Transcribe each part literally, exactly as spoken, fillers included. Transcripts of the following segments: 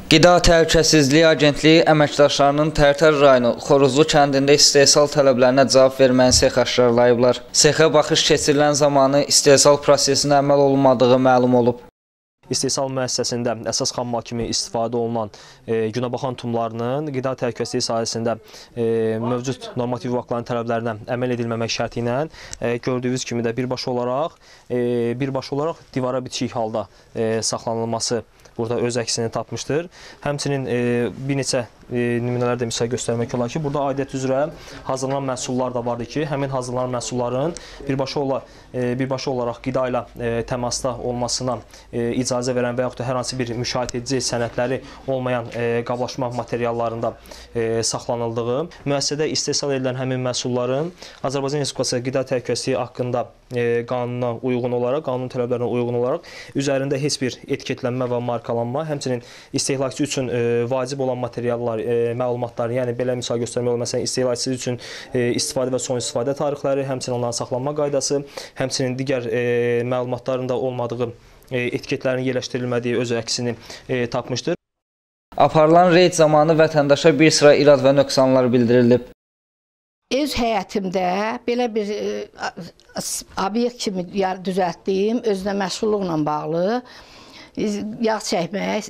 Qida Təhlükəsizliyi Agentliyi əməkdaşlarının Tərtər rayonu Xoruzlu kəndində istehsal tələblərinə cavab verməyən sex aşkarlayıblar. Sexə baxış keçirilən zamanı istehsal prosesinə əməl olunmadığı məlum olub. İstehsal müəssisəsində əsas xammal kimi istifadə olunan e, günəbaxan tumlarının qida təhlükəsizliyi sahəsində e, mövcud normativ vaxtların tələblərinə əməl edilməmək şərti ilə e, gördüyünüz kimi də birbaşa olaraq e, birbaşa olaraq divara bitişik halda e, saxlanılması burada öz əksini tapmışdır. Həmçinin e, bir neçə e, nümunələr də misal göstərmək olar ki, burada aidiyyət üzrə hazırlanan məhsullar da vardır ki, həmin hazırlanan məhsulların birbaşa, ola, e, birbaşa olaraq qida ilə e, təmasda olmasına e, icazə verən və yaxud da hər hansı bir müşahidə edici sənədləri olmayan e, qablaşma materiallarında e, saxlanıldığı, müəssisədə istehsal edilən həmin məhsulların Azərbaycan Respublikası qida təhlükəsizliyi haqqında e, qanuna uyğun olaraq, qanun tələblərinə uyğun olaraq üzərində heç bir etiketlənmə və markalanma, həmçinin istehlakçı üçün e, vacib olan materiallar, e, məlumatlar, yəni belə misal göstərmək olur, məsələn, istehlakçı üçün e, istifadə və son istifadə tarixləri, həmçinin onların saxlanma qaydası, həmçinin digər e, məlumatların da olmadığı e, etiketlərin yerləşdirilmədiyi öz əksini e, tapmışdır. Aparılan reyd zamanı vətəndaşa bir sıra irad və nöqsanlar bildirilib. Öz həyətimdə belə bir e, obyekt kimi düzəltdiyim, özünə məşğulluqla bağlı yağ çəkmək,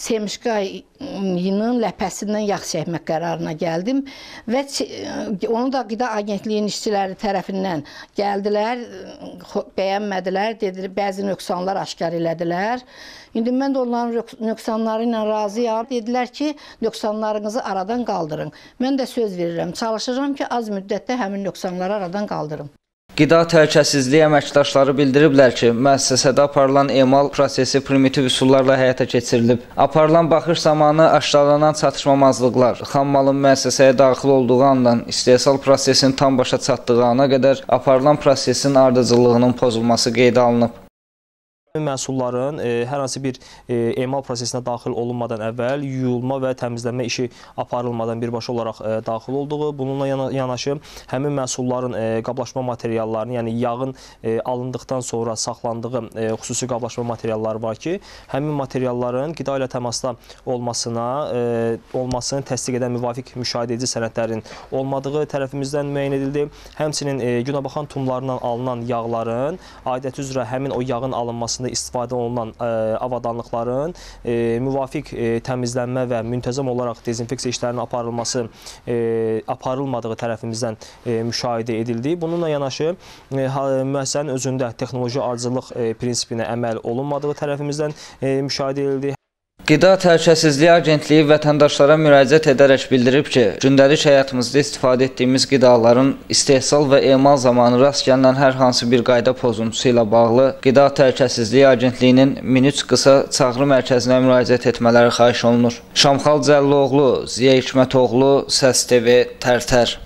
semişqayının ləpəsindən yağ çəkmək qərarına gəldim və onu da Qida Agentliyinin işçiləri tərəfindən gəldilər, bəyənmədilər, dedilər, bəzi nöqsanlar aşkar elədilər. İndi mən də onların nöqsanları ilə razıyam. Dedilər ki, nöqsanlarınızı aradan qaldırın. Mən də söz verirəm, çalışacağım ki, az müddətdə həmin nöqsanları aradan qaldırım. Qida Təhlükəsizliyi əməkdaşları bildiriblər ki, müəssisədə aparılan emal prosesi primitiv üsullarla həyata keçirilib. Aparılan baxış zamanı aşkarlanan çatışmamazlıqlar, xam malın müəssisəyə daxil olduğu andan istehsal prosesinin tam başa çatdığı ana qədər aparılan prosesin ardıcıllığının pozulması qeydə alınıb. Məhsulların e, hər hansı bir e, emal prosesinə daxil olunmadan əvvəl yuyulma və təmizlənmə işi aparılmadan birbaşa olaraq e, daxil olduğu, bununla yana, yanaşı həmin məhsulların e, qablaşma materiallarını, yəni yağın e, alındıqdan sonra saxlandığı e, xüsusi qablaşma materialları var ki, həmin materialların qida ilə təmasda olmasına, e, olmasını təsdiq edən müvafiq müşahidə edici sənədlərin olmadığı tərəfimizdən müəyyən edildi. Həmçinin e, günəbaxan tumlarından alınan yağların aidiyyəti üzrə həmin o yağın alınmasında istifadə olunan e, avadanlıqların e, müvafiq e, təmizlənmə və müntəzəm olaraq dezinfeksiya işlərinin aparılması e, aparılmadığı tərəfimizdən e, müşahidə edildi. Bununla yanaşı e, müəssisənin özündə texnoloji ardıcıllıq e, prinsipinə əməl olunmadığı tərəfimizdən e, müşahidə edildi. Qida Təhlükəsizliyi Agentliyi vətəndaşlara müraciət edərək bildirib ki, gündəlik həyatımızda istifadə etdiyimiz qidaların istehsal və emal zamanı rast gəlinən hər hansı bir qayda pozuntusu ilə bağlı Qida Təhlükəsizliyi Agentliyinin min üç qısa çağrı mərkəzinə müraciət etmələri xahiş olunur. Şamxal Cəlloğlu, Ziya Hikmətoğlu, Səs TV, Tərtər.